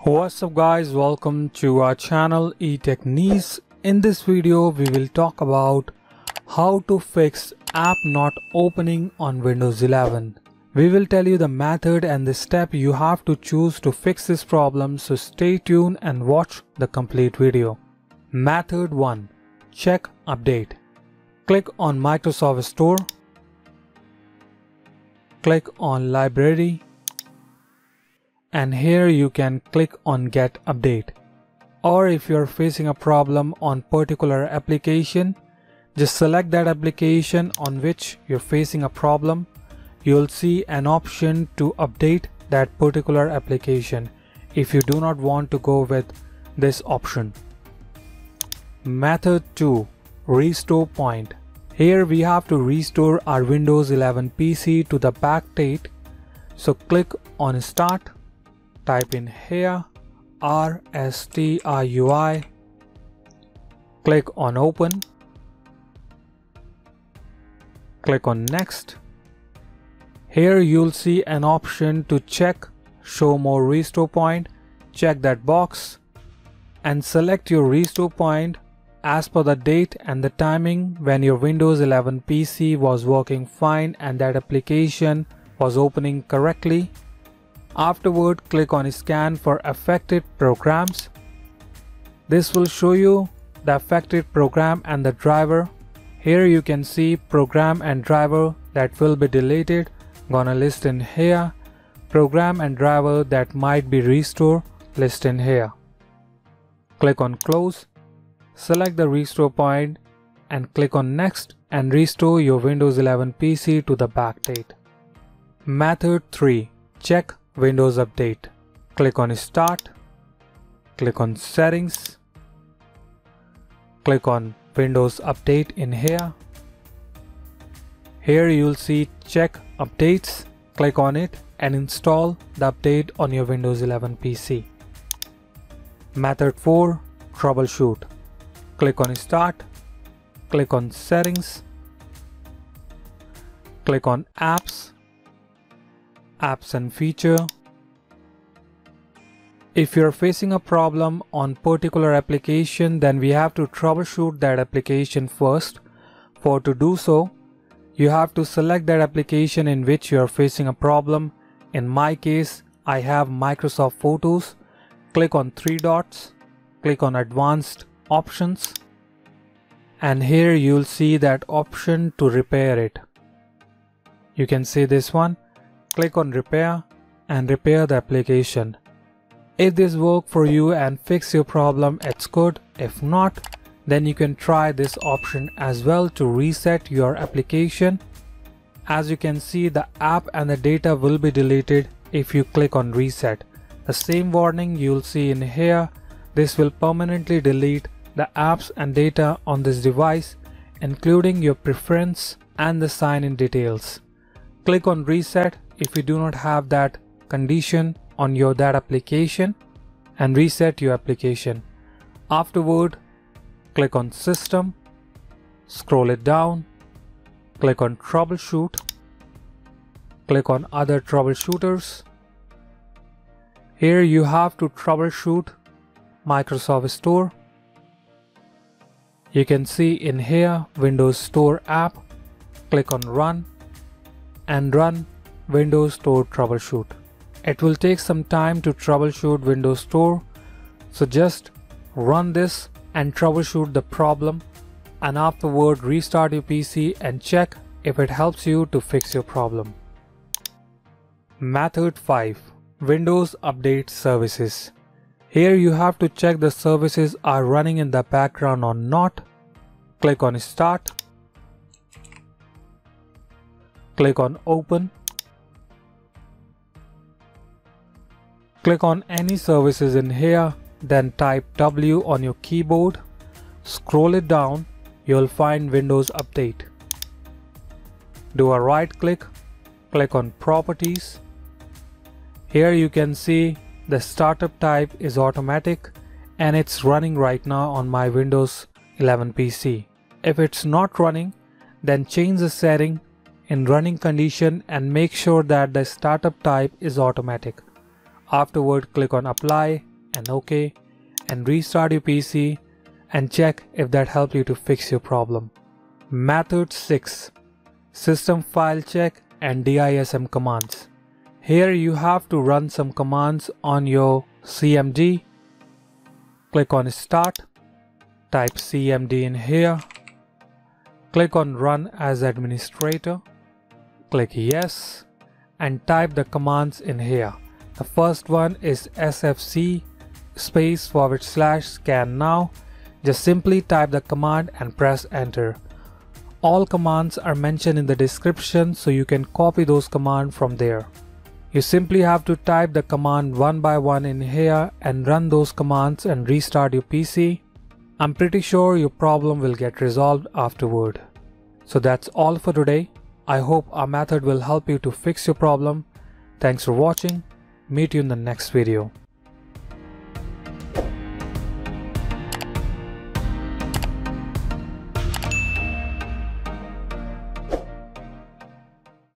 What's up guys, welcome to our channel Etechniz. In this video we will talk about how to fix app not opening on Windows 11. We will tell you the method and the step you have to choose to fix this problem, so stay tuned and watch the complete video. Method 1. Check update. Click on Microsoft Store. Click on Library. And here you can click on Get Update. Or if you are facing a problem on particular application, just select that application on which you're facing a problem. You'll see an option to update that particular application if you do not want to go with this option. Method 2. Restore point. Here we have to restore our Windows 11 PC to the backdate. So click on Start. Type in here RSTRUI, click on Open, click on Next. Here you'll see an option to check Show More Restore Point. Check that box and select your restore point as per the date and the timing when your Windows 11 PC was working fine and that application was opening correctly. Afterward, click on Scan for affected programs. This will show you the affected program and the driver. Here you can see program and driver that will be deleted. Gonna list in here. Program and driver that might be restored, list in here. Click on Close. Select the restore point and click on Next and restore your Windows 11 PC to the backdate. Method 3. Check Windows Update. Click on Start, click on Settings, click on Windows Update in here. Here you'll see Check Updates. Click on it and install the update on your Windows 11 PC. Method 4. Troubleshoot. Click on Start, click on Settings, click on Apps and Feature. If you're facing a problem on particular application, then we have to troubleshoot that application first. To do so, you have to select that application in which you are facing a problem. In my case, I have Microsoft Photos. Click on three dots, click on Advanced Options, and here you'll see that option to repair it. You can see this one. Click on Repair and repair the application. If this works for you and fix your problem, it's good. If not, then you can try this option as well to reset your application. As you can see, the app and the data will be deleted if you click on Reset. The same warning you'll see in here. This will permanently delete the apps and data on this device, including your preference and the sign-in details. Click on Reset if you do not have that condition on that application and reset your application. Afterward, click on System, scroll it down, click on Troubleshoot, click on Other Troubleshooters. Here you have to troubleshoot Microsoft Store. You can see in here Windows Store app. Click on Run and run Windows Store Troubleshoot. It will take some time to troubleshoot Windows Store, so just run this and troubleshoot the problem, and afterward restart your PC and check if it helps you to fix your problem. Method 5. Windows Update Services. Here you have to check the services are running in the background or not. Click on Start, click on Open, click on any services in here, then type W on your keyboard, scroll it down, you'll find Windows Update. Do a right click, click on Properties. Here you can see the startup type is automatic and it's running right now on my Windows 11 PC. If it's not running, then change the setting in running condition and make sure that the startup type is automatic. Afterward, click on Apply and OK and restart your PC and check if that helped you to fix your problem. Method 6. System file check and DISM commands. Here you have to run some commands on your CMD. Click on Start, type CMD in here, click on Run as Administrator, click Yes, and type the commands in here. The first one is sfc /scan now. Just simply type the command and press enter. All commands are mentioned in the description, so you can copy those commands from there. You simply have to type the command one by one in here and run those commands and restart your PC. I'm pretty sure your problem will get resolved afterward. So that's all for today. I hope our method will help you to fix your problem. Thanks for watching. Meet you in the next video.